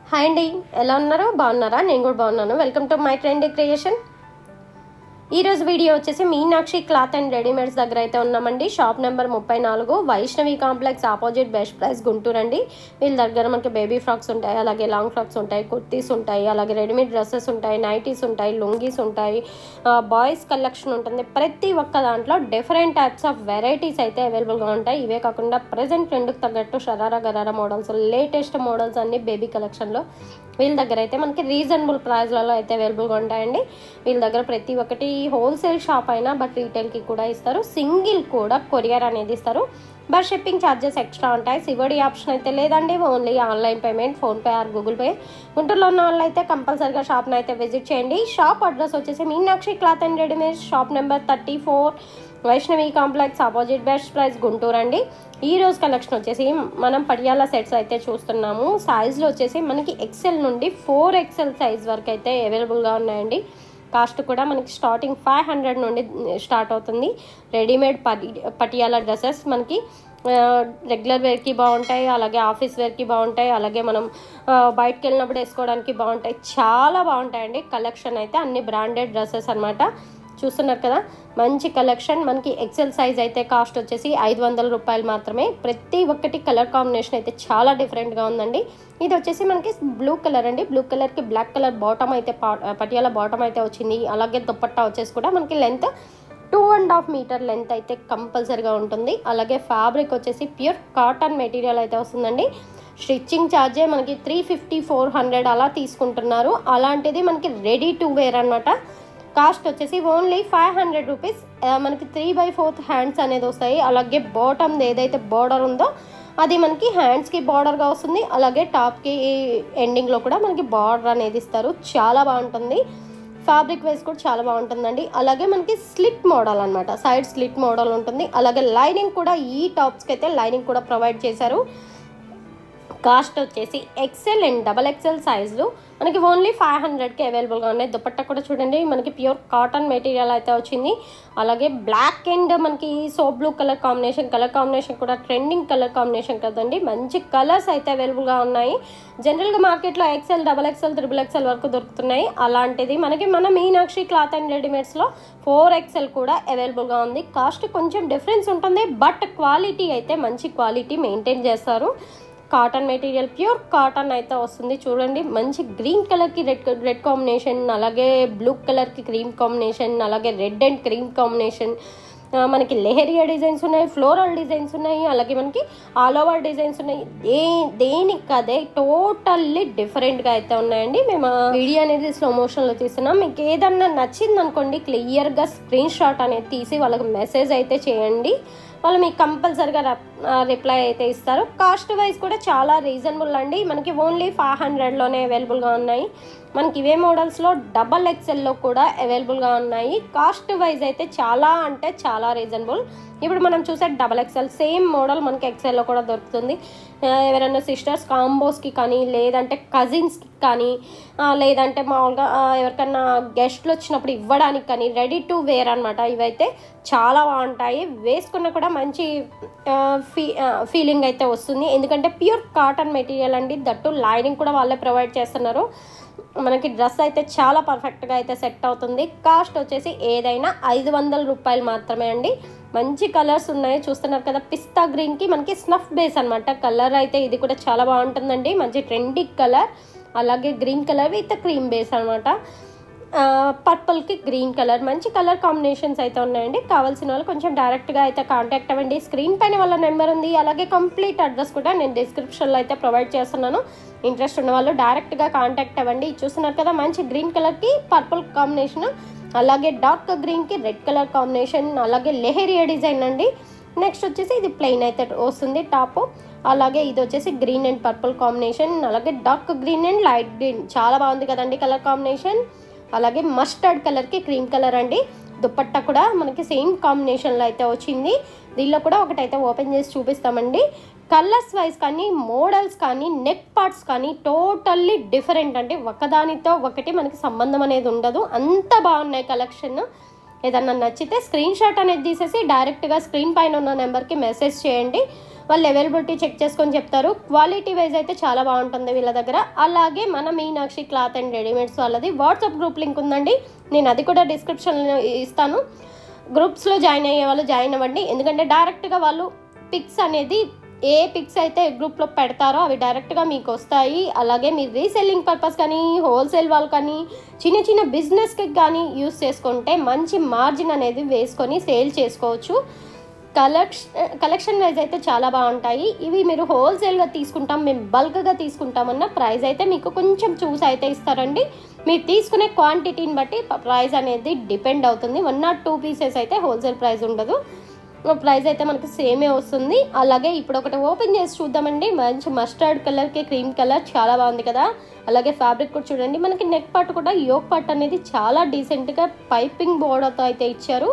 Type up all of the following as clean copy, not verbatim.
Hi అండి, ఎలా ఉన్నారు? బాగున్నారా? నేను కూడా బాగున్నాను. Welcome to my trendy creation. ఈరోజు వీడియో వచ్చేసి మీనాక్షి క్లాత్ అండ్ రెడీమేడ్స్ దగ్గర అయితే ఉన్నామండి. Shop number 34, Vaishnavi complex opposite best price Guntur అండి. వీళ్ళ దగ్గర మనకి బేబీ ఫ్రాక్స్ ఉంటాయి, అలాగే లాంగ్ ఫ్రాక్స్ ఉంటాయి, కుర్తీస్ ఉంటాయి, అలాగే రెడీమేడ్ డ్రెస్సెస్ ఉంటాయి, నైటీస్ ఉంటాయి, లుంగీస్ ఉంటాయి, బాయ్స్ కలెక్షన్ ఉంటుంది. ప్రతి ఒక్క దాంట్లో డిఫరెంట్ టైప్స్ ఆఫ్ వెరైటీస్ అయితే అవైలబుల్గా ఉంటాయి. ఇవే కాకుండా ప్రజెంట్ ట్రెండ్కి తగ్గట్టు sharara gharara models, latest models అన్ని బేబీ కలెక్షన్లో వీళ్ళ దగ్గర అయితే మనకి రీజనబుల్ ప్రైస్లలో అయితే అవైలబుల్గా ఉంటాయండి. వీళ్ళ దగ్గర ప్రతి ఒక్కటి హోల్సేల్ షాప్ అయినా బట్ రీటైల్కి కూడా ఇస్తారు. సింగిల్ కూడా కొరియర్ అనేది ఇస్తారు. బట్ షిప్పింగ్ ఛార్జెస్ ఎక్స్ట్రా ఉంటాయి. సివడి ఆప్షన్ అయితే లేదండి, only online payment, PhonePe or Google pay. గుంటూరులో ఉన్న వాళ్ళు అయితే కంపల్సరీగా షాప్ని అయితే విజిట్ చేయండి. షాప్ అడ్రస్ వచ్చేసి Meenakshi cloth and readymades, shop number 34, Vaishnavi complex opposite best price Guntur అండి. ఈ రోజు కలెక్షన్ వచ్చేసి మనం పటియాలా సెట్స్ అయితే చూస్తున్నాము. సైజులో వచ్చేసి మనకి ఎక్సెల్ నుండి 4XL సైజ్ వరకు అయితే అవైలబుల్గా ఉన్నాయండి. కాస్ట్ కూడా మనకి స్టార్టింగ్ 500 నుండి స్టార్ట్ అవుతుంది. రెడీమేడ్ పటియాలా డ్రెస్సెస్ మనకి రెగ్యులర్ వేర్కి బాగుంటాయి, అలాగే ఆఫీస్ వేర్కి బాగుంటాయి, అలాగే మనం బయటకు వెళ్ళినప్పుడు వేసుకోవడానికి బాగుంటాయి. చాలా బాగుంటాయండి. కలెక్షన్ అయితే అన్ని బ్రాండెడ్ డ్రెస్సెస్ అనమాట. చూస్తున్నారు కదా, మంచి కలెక్షన్. మనకి ఎక్సెల్ సైజ్ అయితే కాస్ట్ వచ్చేసి 500 రూపాయలు మాత్రమే. ప్రతి ఒక్కటి కలర్ కాంబినేషన్ అయితే చాలా డిఫరెంట్గా ఉందండి. ఇది వచ్చేసి మనకి బ్లూ కలర్ అండి. బ్లూ కలర్కి బ్లాక్ కలర్ బాటమ్ అయితే పటియాలా బాటమ్ అయితే వచ్చింది. అలాగే దుపట్టా వచ్చేసి కూడా మనకి లెంత్ 2.5 మీటర్ లెంత్ అయితే కంపల్సరీగా ఉంటుంది. అలాగే ఫ్యాబ్రిక్ వచ్చేసి ప్యూర్ కాటన్ మెటీరియల్ అయితే వస్తుందండి. స్టిచ్చింగ్ ఛార్జే మనకి 350-400 అలా తీసుకుంటున్నారు. అలాంటిది మనకి రెడీ టు వేర్ అనమాట. కాస్ట్ వచ్చేసి ఓన్లీ 500 రూపీస్. మనకి 3/4 హ్యాండ్స్ అనేది వస్తాయి. అలాగే బాటమ్ ఏదైతే బార్డర్ ఉందో అది మనకి హ్యాండ్స్కి బార్డర్గా వస్తుంది. అలాగే టాప్కి ఎండింగ్లో కూడా మనకి బార్డర్ అనేది ఇస్తారు. చాలా బాగుంటుంది. ఫ్యాబ్రిక్ వైజ్ కూడా చాలా బాగుంటుందండి. అలాగే మనకి స్లిట్ మోడల్ అనమాట, సైడ్ స్లిట్ మోడల్ ఉంటుంది. అలాగే లైనింగ్ కూడా ఈ టాప్స్కి అయితే లైనింగ్ కూడా ప్రొవైడ్ చేశారు. కాస్ట్ వచ్చేసి ఎక్సెల్ అండ్ XXL సైజులు మనకి ఓన్లీ 500కి అవైలబుల్గా ఉన్నాయి. దుపట్టా కూడా చూడండి, మనకి ప్యూర్ కాటన్ మెటీరియల్ అయితే వచ్చింది. అలాగే బ్లాక్ అండ్ మనకి సోప్ బ్లూ కలర్ కాంబినేషన్ కూడా ట్రెండింగ్ కలర్ కాంబినేషన్ కదండి. మంచి కలర్స్ అయితే అవైలబుల్గా ఉన్నాయి. జనరల్గా మార్కెట్లో XL, XXL, XXL వరకు దొరుకుతున్నాయి. అలాంటిది మనకి మన మీనాక్షి క్లాత్ అండ్ రెడీమేడ్స్లో 4XL కూడా అవైలబుల్గా ఉంది. కాస్ట్ కొంచెం డిఫరెన్స్ ఉంటుంది, బట్ క్వాలిటీ అయితే మంచి క్వాలిటీ మెయింటైన్ చేస్తారు. కాటన్ మెటీరియల్, ప్యూర్ కాటన్ అయితే వస్తుంది. చూడండి, మంచి గ్రీన్ కలర్కి రెడ్ కాంబినేషన్, అలాగే బ్లూ కలర్కి క్రీమ్ కాంబినేషన్, అలాగే రెడ్ అండ్ క్రీమ్ కాంబినేషన్. మనకి లెహరియా డిజైన్స్ ఉన్నాయి, ఫ్లోరల్ డిజైన్స్ ఉన్నాయి, అలాగే మనకి ఆల్ ఓవర్ డిజైన్స్ ఉన్నాయి. దేనికదే టోటల్లీ డిఫరెంట్గా అయితే ఉన్నాయండి. మేము వీడియో అనేది స్లో మోషన్లో తీస్తున్నాం. మీకు ఏదన్నా నచ్చింది అనుకోండి, క్లియర్గా స్క్రీన్ షాట్ అనేది తీసి వాళ్ళకి మెసేజ్ అయితే చేయండి. వాళ్ళు మీకు కంపల్సరిగా రిప్లై అయితే ఇస్తారు. కాస్ట్ వైజ్ కూడా చాలా రీజనబుల్ అండి. మనకి ఓన్లీ 500లోనే అవైలబుల్గా ఉన్నాయి. మనకి ఇవే మోడల్స్లో XXLలో కూడా అవైలబుల్గా ఉన్నాయి. కాస్ట్ వైజ్ అయితే చాలా అంటే చాలా రీజనబుల్. ఇప్పుడు మనం చూసే XXL సేమ్ మోడల్ మనకి ఎక్సెల్లో కూడా దొరుకుతుంది. ఎవరైనా సిస్టర్స్ కాంబోస్కి కానీ, లేదంటే కజిన్స్కి కానీ, లేదంటే మామూలుగా ఎవరికన్నా గెస్ట్లు వచ్చినప్పుడు ఇవ్వడానికి కానీ రెడీ టు వేర్ అనమాట. ఇవైతే చాలా బాగుంటాయి. వేసుకున్న కూడా మంచి ఫీలింగ్ అయితే వస్తుంది. ఎందుకంటే ప్యూర్ కాటన్ మెటీరియల్ అండి. దట్టు లైనింగ్ కూడా వాళ్ళే ప్రొవైడ్ చేస్తున్నారు. మనకి డ్రెస్ అయితే చాలా పర్ఫెక్ట్గా అయితే సెట్ అవుతుంది. కాస్ట్ వచ్చేసి ఏదైనా 500 రూపాయలు మాత్రమే అండి. మంచి కలర్స్ ఉన్నాయి, చూస్తున్నారు కదా. పిస్తా గ్రీన్కి మనకి స్నఫ్ బేస్ అనమాట కలర్ అయితే. ఇది కూడా చాలా బాగుంటుందండి. మంచి ట్రెండీ కలర్. అలాగే green colour with cream base అనమాట. పర్పుల్కి గ్రీన్ కలర్, మంచి కలర్ కాంబినేషన్స్ అయితే ఉన్నాయండి. కావాల్సిన వాళ్ళు కొంచెం డైరెక్ట్గా అయితే కాంటాక్ట్ అవ్వండి. స్క్రీన్ పైన వాళ్ళ నెంబర్ ఉంది. అలాగే కంప్లీట్ అడ్రస్ కూడా నేను డిస్క్రిప్షన్లో అయితే ప్రొవైడ్ చేస్తున్నాను. ఇంట్రెస్ట్ ఉన్న వాళ్ళు డైరెక్ట్గా కాంటాక్ట్ అవ్వండి. చూస్తున్నారు కదా, మంచి గ్రీన్ కలర్కి పర్పుల్ కాంబినేషన్, అలాగే డార్క్ గ్రీన్కి రెడ్ కలర్ కాంబినేషన్, అలాగే లెహరియా డిజైన్ అండి. నెక్స్ట్ వచ్చేసి ఇది ప్లెయిన్ అయితే వస్తుంది టాప్. అలాగే ఇది వచ్చేసి గ్రీన్ అండ్ పర్పుల్ కాంబినేషన్, అలాగే dark green and light green. చాలా బాగుంది కదండి కలర్ కాంబినేషన్. అలాగే మస్టర్డ్ కలర్కి క్రీమ్ కలర్ అండి. దుపట్టా కూడా మనకి సేమ్ కాంబినేషన్లో అయితే వచ్చింది. దీనిలో కూడా ఒకటైతే ఓపెన్ చేసి చూపిస్తామండి. కలర్స్ వైజ్ కానీ, మోడల్స్ కానీ, నెక్ పార్ట్స్ కానీ టోటల్లీ డిఫరెంట్ అండి. ఒకదానితో ఒకటి మనకి సంబంధం అనేది ఉండదు. అంత బాగున్నాయి కలెక్షన్. ఏదన్నా నచ్చితే స్క్రీన్ షాట్ అనేది తీసేసి డైరెక్ట్గా స్క్రీన్ పైన ఉన్న నెంబర్కి మెసేజ్ చేయండి. వాళ్ళు అవైలబిలిటీ చెక్ చేసుకొని చెప్తారు. క్వాలిటీ వైజ్ అయితే చాలా బాగుంటుంది వీళ్ళ దగ్గర. అలాగే మన మీనాక్షి క్లాత్ అండ్ రెడీమేడ్స్ వాళ్ళది వాట్సాప్ గ్రూప్ లింక్ ఉందండి, నేను అది కూడా డిస్క్రిప్షన్లో ఇస్తాను. గ్రూప్స్లో జాయిన్ అయ్యే వాళ్ళు జాయిన్ అవ్వండి. ఎందుకంటే డైరెక్ట్గా వాళ్ళు పిక్స్ అనేది ఏ పిక్స్ అయితే గ్రూప్లో పెడతారో అవి డైరెక్ట్గా మీకు వస్తాయి. అలాగే మీరు రీసెల్లింగ్ పర్పస్ కానీ హోల్సేల్ వాళ్ళు కానీ చిన్న చిన్న బిజినెస్కి కానీ యూస్ చేసుకుంటే మంచి మార్జిన్ అనేది వేసుకొని సేల్ చేసుకోవచ్చు. కలెక్షన్ వైజ్ అయితే చాలా బాగుంటాయి. ఇవి మీరు హోల్సేల్గా తీసుకుంటాం, మేము బల్క్గా తీసుకుంటామన్న ప్రైస్ అయితే మీకు కొంచెం చూసి అయితే ఇస్తారండి. మీరు తీసుకునే క్వాంటిటీని బట్టి ప్రైస్ అనేది డిపెండ్ అవుతుంది. 1 or 2 పీసెస్ అయితే హోల్సేల్ ప్రైస్ ఉండదు, ప్రైస్ అయితే మనకి సేమే వస్తుంది. అలాగే ఇప్పుడు ఒకటి ఓపెన్ చేసి చూద్దామండి. మంచి మస్టర్డ్ కలర్కి క్రీమ్ కలర్ చాలా బాగుంది కదా. అలాగే ఫ్యాబ్రిక్ కూడా చూడండి, మనకి నెక్ పార్ట్ కూడా యోక్ పార్ట్ అనేది చాలా డీసెంట్గా పైపింగ్ బోర్డర్తో అయితే ఇచ్చారు.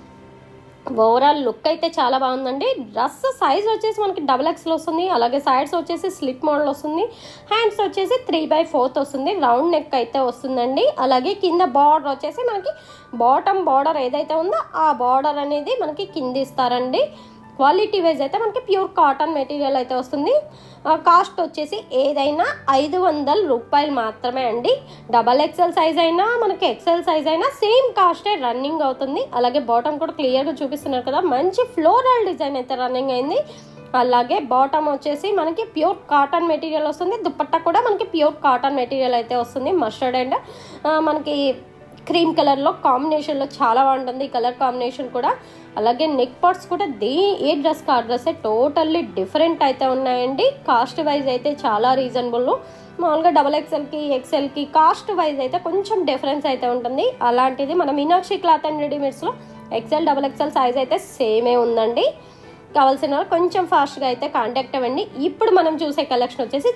ఓవరాల్ లుక్ అయితే చాలా బాగుందండి. డ్రెస్ సైజ్ వచ్చేసి మనకి XXL వస్తుంది. అలాగే సైడ్స్ వచ్చేసి స్లిట్ మోడల్ వస్తుంది. హ్యాండ్స్ వచ్చేసి 3/4 వస్తుంది. రౌండ్ నెక్ అయితే వస్తుందండి. అలాగే కింద బార్డర్ వచ్చేసి మనకి బాటమ్ బార్డర్ ఏదైతే ఉందో ఆ బార్డర్ అనేది మనకి కింద ఇస్తారండి. క్వాలిటీ వైజ్ అయితే మనకి ప్యూర్ కాటన్ మెటీరియల్ అయితే వస్తుంది. కాస్ట్ వచ్చేసి ఏదైనా 500 రూపాయలు మాత్రమే అండి. XXL సైజ్ అయినా మనకి XL సైజ్ అయినా సేమ్ కాస్టే రన్నింగ్ అవుతుంది. అలాగే బాటమ్ కూడా క్లియర్గా చూపిస్తున్నారు కదా, మంచి ఫ్లోరల్ డిజైన్ అయితే రన్నింగ్ అయింది. అలాగే బాటమ్ వచ్చేసి మనకి ప్యూర్ కాటన్ మెటీరియల్ వస్తుంది. దుపట్టా కూడా మనకి ప్యూర్ కాటన్ మెటీరియల్ అయితే వస్తుంది. మస్టర్డ్ అండ్ మనకి క్రీమ్ కలర్లో కాంబినేషన్లో చాలా బాగుంటుంది ఈ కలర్ కాంబినేషన్ కూడా. అలాగే నెక్ పార్ట్స్ కూడా ఏ డ్రెస్కి ఆ డ్రెస్ టోటల్లీ డిఫరెంట్ అయితే ఉన్నాయండి. కాస్ట్ వైజ్ అయితే చాలా రీజనబుల్. మామూలుగా XXLకి XLకి కాస్ట్ వైజ్ అయితే కొంచెం డిఫరెన్స్ అయితే ఉంటుంది. అలాంటిది మన మీనాక్షి క్లాత్ అండ్ రెడీమేడ్స్లో XL XXL సైజ్ అయితే సేమే ఉందండి. కావాల్సిన వాళ్ళు కొంచెం ఫాస్ట్గా అయితే కాంటాక్ట్ అవ్వండి. ఇప్పుడు మనం చూసే కలెక్షన్ వచ్చేసి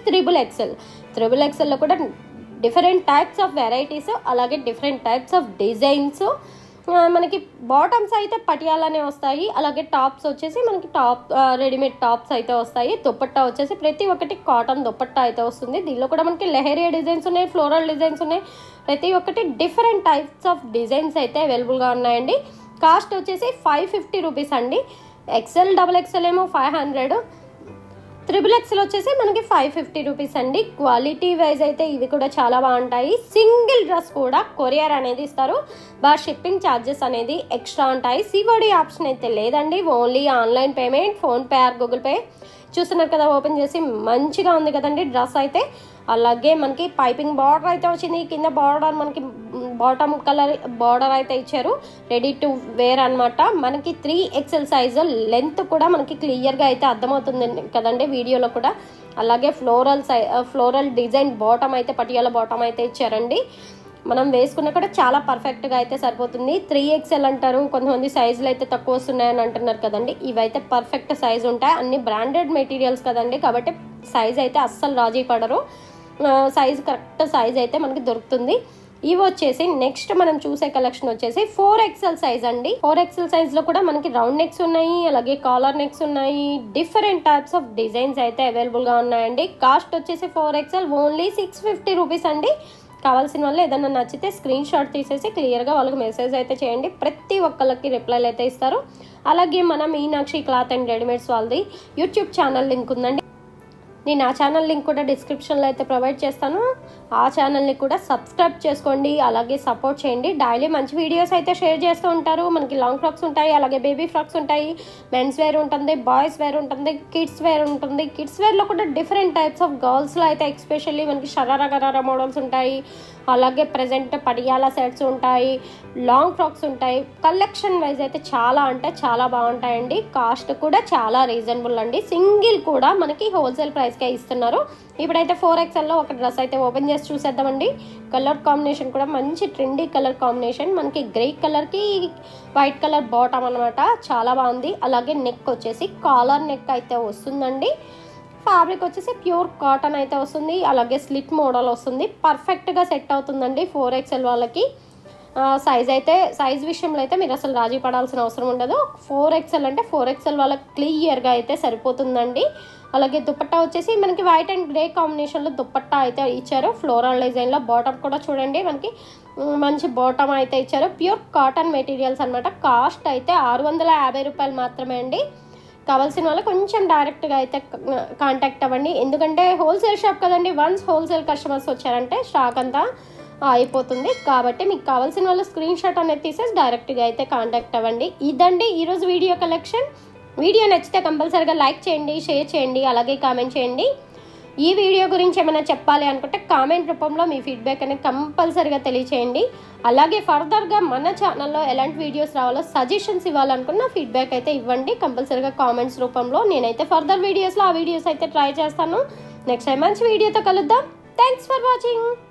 XXL లో కూడా డిఫరెంట్ టైప్స్ ఆఫ్ వెరైటీస్, అలాగే డిఫరెంట్ టైప్స్ ఆఫ్ డిజైన్స్. మనకి బాటమ్స్ అయితే పటియాలానే వస్తాయి. అలాగే టాప్స్ వచ్చేసి మనకి రెడీమేడ్ టాప్స్ అయితే వస్తాయి. దుపట్టా వచ్చేసి ప్రతి ఒక్కటి కాటన్ దుపట్టా అయితే వస్తుంది. దీనిలో కూడా మనకి లెహరియా డిజైన్స్ ఉన్నాయి, ఫ్లోరల్ డిజైన్స్ ఉన్నాయి. ప్రతి ఒక్కటి డిఫరెంట్ టైప్స్ ఆఫ్ డిజైన్స్ అయితే అవైలబుల్గా ఉన్నాయండి. కాస్ట్ వచ్చేసి 550 రూపీస్ అండి. XL XXL ఏమో 500, XXL వచ్చేసి మనకి 550 రూపీస్ అండి. క్వాలిటీ వైజ్ అయితే ఇవి కూడా చాలా బాగుంటాయి. సింగిల్ డ్రెస్ కూడా కొరియర్ అనేది ఇస్తారు. షిప్పింగ్ ఛార్జెస్ అనేది ఎక్స్ట్రా ఉంటాయి. COD ఆప్షన్ అయితే లేదండి, only online payment, PhonePe or Google pay. చూస్తున్నారు కదా, ఓపెన్ చేసి మంచిగా ఉంది కదండి డ్రెస్ అయితే. అలాగే మనకి పైపింగ్ బార్డర్ అయితే వచ్చింది. కింద బార్డర్ మనకి బాటమ్ కలర్ బార్డర్ అయితే ఇచ్చారు. రెడీ టు వేర్ అనమాట. మనకి 3XL సైజు లెంత్ కూడా మనకి క్లియర్గా అయితే అర్థమవుతుంది కదండి వీడియోలో కూడా. అలాగే ఫ్లోరల్ డిజైన్ బాటమ్ అయితే పటియాల బాటమ్ అయితే ఇచ్చారండి. మనం వేసుకున్న కూడా చాలా పర్ఫెక్ట్గా అయితే సరిపోతుంది. 3XL అంటారు, కొంతమంది సైజులు అయితే తక్కువ వస్తున్నాయని అంటున్నారు కదండి. ఇవైతే పర్ఫెక్ట్ సైజు ఉంటాయి. అన్ని బ్రాండెడ్ మెటీరియల్స్ కదండి, కాబట్టి సైజ్ అయితే అస్సలు రాజీ పడరు. సైజ్ కరెక్ట్ సైజ్ అయితే మనకి దొరుకుతుంది. ఇవి వచ్చేసి నెక్స్ట్ మనం చూసే కలెక్షన్ వచ్చేసి 4XL సైజ్ అండి. 4XL సైజ్ లో కూడా మనకి రౌండ్ నెక్స్ ఉన్నాయి, అలాగే కాలర్ నెక్స్ ఉన్నాయి. డిఫరెంట్ టైప్స్ ఆఫ్ డిజైన్స్ అయితే అవైలబుల్ గా ఉన్నాయండి. కాస్ట్ వచ్చేసి 4XL ఓన్లీ 650 రూపీస్ అండి. కావాల్సిన వాళ్ళు ఏదన్నా నచ్చితే స్క్రీన్ షాట్ తీసేసి క్లియర్గా వాళ్ళకి మెసేజ్ అయితే చేయండి. ప్రతి ఒక్కళ్ళకి రిప్లైలు అయితే ఇస్తారు. అలాగే మన మీనాక్షి క్లాత్ అండ్ రెడీమేడ్స్ వాళ్ళది యూట్యూబ్ ఛానల్ లింక్ ఉందండి. నేను ఆ ఛానల్ లింక్ కూడా డిస్క్రిప్షన్లో అయితే ప్రొవైడ్ చేస్తాను. ఆ ఛానల్ని కూడా సబ్స్క్రైబ్ చేసుకోండి, అలాగే సపోర్ట్ చేయండి. డైలీ మంచి వీడియోస్ అయితే షేర్ చేస్తూ ఉంటారు. మనకి లాంగ్ ఫ్రాక్స్ ఉంటాయి, అలాగే బేబీ ఫ్రాక్స్ ఉంటాయి, మెన్స్ వేర్ ఉంటుంది, బాయ్స్ వేర్ ఉంటుంది, కిడ్స్ వేర్ ఉంటుంది. కిడ్స్ వేర్లో కూడా డిఫరెంట్ టైప్స్ ఆఫ్ గర్ల్స్లో అయితే ఎస్పెషల్లీ మనకి షరారా మోడల్స్ ఉంటాయి. అలాగే ప్రజెంట్ పటియాలా సెట్స్ ఉంటాయి, లాంగ్ ఫ్రాక్స్ ఉంటాయి. కలెక్షన్ వైజ్ అయితే చాలా అంటే చాలా బాగుంటాయండి. కాస్ట్ కూడా చాలా రీజనబుల్ అండి. సింగిల్ కూడా మనకి హోల్సేల్ ప్రైస్కే ఇస్తున్నారు. ఇప్పుడైతే 4XLలో ఒక డ్రెస్ అయితే ఓపెన్ చేసి చూసేద్దామండి. కలర్ కాంబినేషన్ కూడా మంచి ట్రెండీ కలర్ కాంబినేషన్. మనకి గ్రే కలర్కి వైట్ కలర్ బాటమ్ అనమాట, చాలా బాగుంది. అలాగే నెక్ వచ్చేసి కాలర్ నెక్ అయితే వస్తుందండి. ఫ్యాబ్రిక్ వచ్చేసి ప్యూర్ కాటన్ అయితే వస్తుంది. అలాగే స్లిట్ మోడల్ వస్తుంది. పర్ఫెక్ట్గా సెట్ అవుతుందండి 4XL వాళ్ళకి. సైజ్ విషయంలో అయితే మీరు అసలు రాజీ పడాల్సిన అవసరం ఉండదు. 4XL అంటే 4XL వాళ్ళకి క్లియర్గా అయితే సరిపోతుందండి. అలాగే దుపట్టా వచ్చేసి మనకి వైట్ అండ్ గ్రే కాంబినేషన్లో దుపట్టా అయితే ఇచ్చారు. ఫ్లోరల్ డిజైన్లో బాటమ్ కూడా చూడండి, మనకి మంచి బాటమ్ అయితే ఇచ్చారు. ప్యూర్ కాటన్ మెటీరియల్స్ అనమాట. కాస్ట్ అయితే 650 రూపాయలు మాత్రమే అండి. కావాల్సిన వాళ్ళు కొంచెం డైరెక్ట్గా అయితే కాంటాక్ట్ అవ్వండి. ఎందుకంటే హోల్సేల్ షాప్ కదండి, వన్స్ హోల్సేల్ కస్టమర్స్ వచ్చారంటే స్టాక్ అంతా అయిపోతుంది. కాబట్టి మీకు కావాల్సిన వాళ్ళు స్క్రీన్ షాట్ అనేది తీసేసి డైరెక్ట్గా అయితే కాంటాక్ట్ అవ్వండి. ఇదండి ఈరోజు వీడియో కలెక్షన్. వీడియో నచ్చితే కంపల్సరీగా లైక్ చేయండి, షేర్ చేయండి, అలాగే కామెంట్ చేయండి. ఈ వీడియో గురించి ఏమైనా చెప్పాలి అనుకుంటే కామెంట్ రూపంలో మీ ఫీడ్బ్యాక్ అనేది కంపల్సరీగా తెలియచేయండి. అలాగే ఫర్దర్గా మన ఛానల్లో ఎలాంటి వీడియోస్ రావాలో సజెషన్స్ ఇవ్వాలనుకున్న ఫీడ్బ్యాక్ అయితే ఇవ్వండి కంపల్సరీగా కామెంట్స్ రూపంలో. నేనైతే ఫర్దర్ వీడియోస్లో ఆ వీడియోస్ అయితే ట్రై చేస్తాను. నెక్స్ట్ టైం మంచి వీడియోతో కలుద్దాం. Thanks for watching.